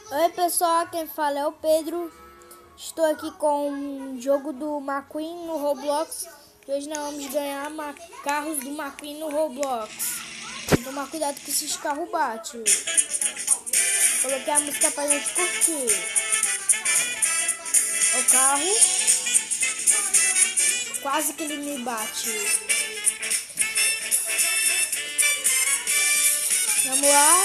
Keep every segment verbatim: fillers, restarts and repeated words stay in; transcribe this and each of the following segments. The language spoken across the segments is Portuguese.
Oi pessoal, quem fala é o Pedro. Estou aqui com um jogo do McQueen no Roblox. E hoje nós vamos ganhar carros do McQueen no Roblox. Então tomar cuidado que esses carros batem. Coloquei a música pra gente curtir. O carro. Quase que ele me bate. Vamos lá.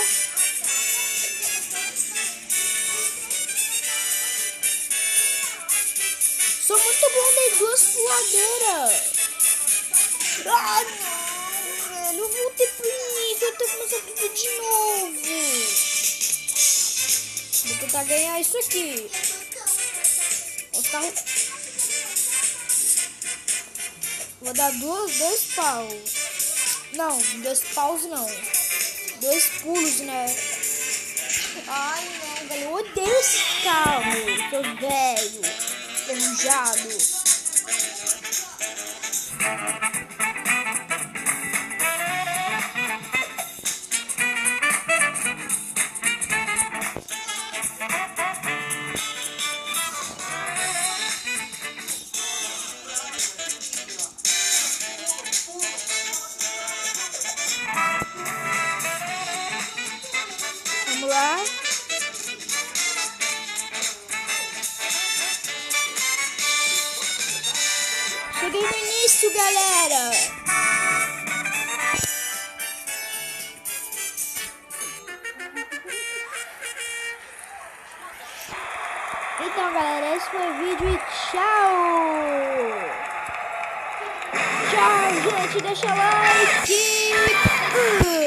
Sou muito bom nas duas puladeiras. Ah, não, não vou ter preguiça. Eu tenho que começar tudo de novo. Vou tentar ganhar isso aqui. Os carros... Vou dar duas, dois paus. Não, dois paus não. Dois pulos, né? Ai, não, velho. Eu odeio esse carro. Seu velho. Enferrujado. Vamos lá. Cheguei no início, galera. Então, galera, esse foi o vídeo e tchau. Tchau, gente. Deixa o like.